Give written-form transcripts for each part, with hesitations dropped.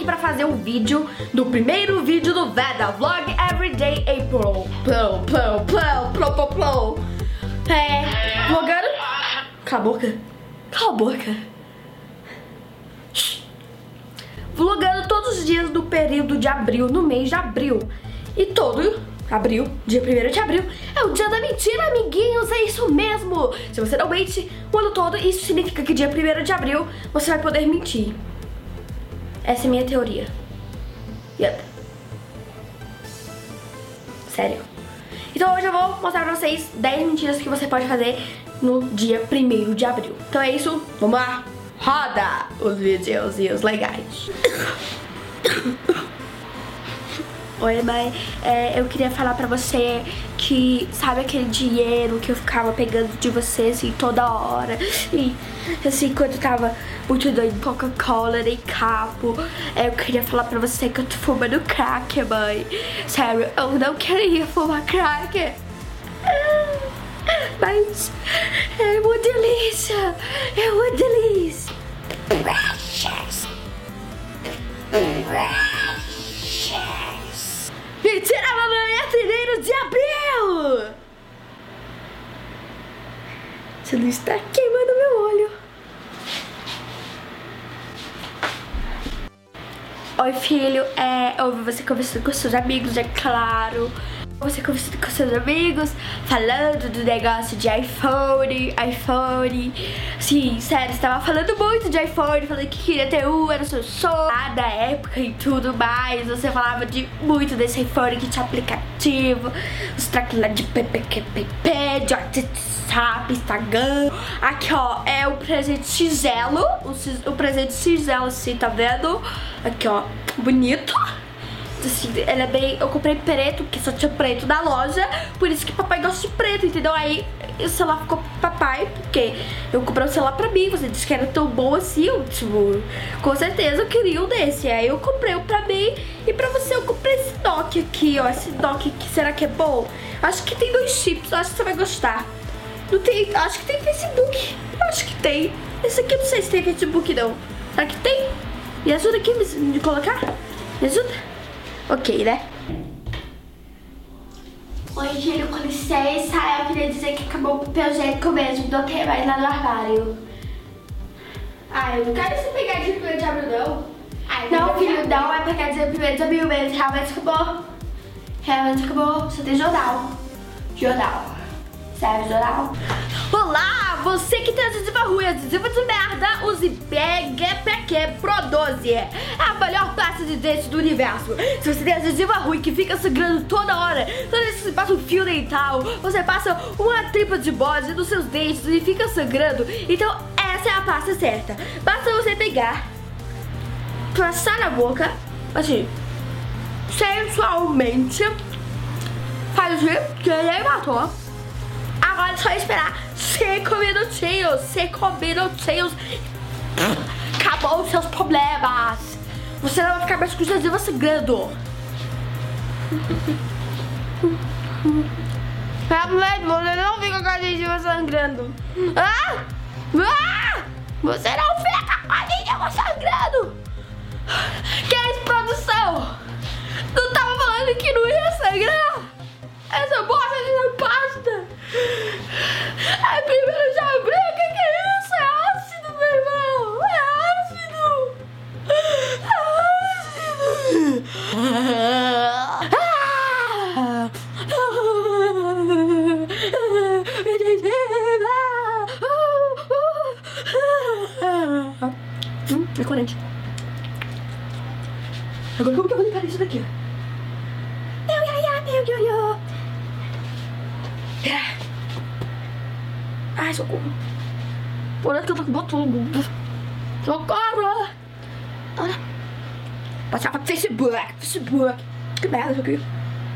pra fazer o vídeo do primeiro vídeo do Veda Vlog Everyday April. Vlogando. Cala a boca. Cala a boca. Vlogando todos os dias do período de abril, no mês de abril. E todo abril, dia 1º de abril, é o dia da mentira, amiguinhos, é isso mesmo. Se você não mente o ano todo, isso significa que dia 1º de abril você vai poder mentir. Essa é a minha teoria. Yep. Sério. Então hoje eu vou mostrar pra vocês 10 mentiras que você pode fazer no dia 1º de abril. Então é isso, vamos lá. Roda os vídeos e os legais. Oi, mãe, eu queria falar pra você que, sabe aquele dinheiro que eu ficava pegando de você, assim, toda hora? E, assim, quando eu tava muito doido, Coca-Cola, nem capo, eu queria falar pra você que eu tô fumando crack, mãe. Sério, eu não queria fumar crack. Mas é uma delícia, é uma delícia. Precious. Mentira, mamãe, é 1º de abril! Você não está queimando meu olho. Oi, filho, ouvi você conversando com seus amigos, é claro. Você conversando com seus amigos, falando do negócio de iPhone. Sim, sério, você tava falando muito de iPhone, falando que queria ter era o seu sonho da época e tudo mais. Você falava muito desse iPhone que tinha aplicativo, os traques lá de PPQPP, de WhatsApp, Instagram. Aqui, ó, é o presente singelo, o presente singelo, assim, tá vendo? Aqui, ó, bonito. Assim, ele é bem... Eu comprei preto, porque só tinha preto na loja. Por isso que papai gosta de preto, entendeu? Aí o celular ficou pro papai, porque eu comprei um celular pra mim. Você disse que era tão bom assim, tipo, com certeza eu queria um desse. Aí eu comprei um pra mim. E pra você eu comprei esse Nokia aqui, ó. Esse Nokia aqui, será que é bom? Acho que tem 2 chips, acho que você vai gostar. Não tem... Acho que tem Facebook. Acho que tem. Esse aqui eu não sei se tem Facebook, não. Será que tem? Me ajuda aqui de colocar? Me ajuda? Ok, né? Oi, filho, com licença. Eu queria dizer que acabou o papel higiênico mesmo. Não tem mais lá no armário. Eu não quero você pegar de 1º de abril, não. Não, filho, não. É pegar de 1º de abril mesmo. Realmente acabou. Realmente acabou. Você tem jornal. Sério, jornal. Olá, você que tem adesiva ruim, adesiva de merda, use PGPQ Pro 12. É a melhor pasta de dente do universo. Se você tem adesiva ruim que fica sangrando toda hora, toda vez que você passa um fio dental, você passa uma tripa de bode nos seus dentes e fica sangrando, então essa é a pasta certa. Basta você pegar, passar na boca, assim, sensualmente, faz assim, que ele matou. Agora é só esperar 5 minutinhos. Acabou os seus problemas. Você não vai ficar mais com os adesivos sangrando. Realmente, você não fica com a adesiva sangrando. Você não fica com a adesiva sangrando. Que é isso, produção? Não tava falando que não ia sangrar? Essa bosta de pasta. É 1º de abril, o que é isso? É ácido, meu irmão. É ácido. É corante. Agora como que eu vou limpar isso daqui? Ai, socorro. Olha que eu tô com botudo. Socorro. Passar pra Facebook. Que merda isso aqui.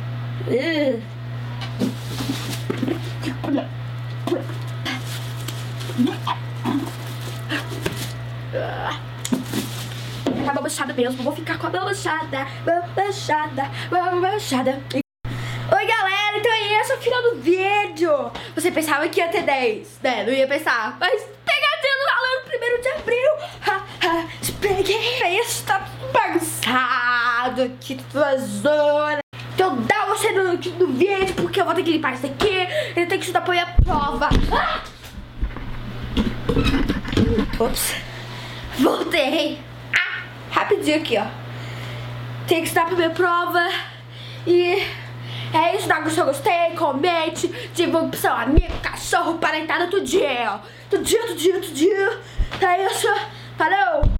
Tá balançada mesmo. Vou ficar com a balançada. Oi, galera. Então é essa a final do vídeo. Você pensava que ia ter 10, né? Não ia pensar. Mas pegadinha no valor 1º de abril. Espreguei. Isso tá bagunçado. suado aqui, toda zona. Então dá você no vídeo, porque eu vou ter que limpar isso aqui. Eu tenho que estudar pra minha prova. Ah! Ops. Voltei. Ah, rapidinho aqui, ó. Tenho que estudar pra minha prova. E é isso, se eu gostei, comente, divulgue pro seu amigo, cachorro, parentada, todo dia, ó. Todo dia. É isso. Falou!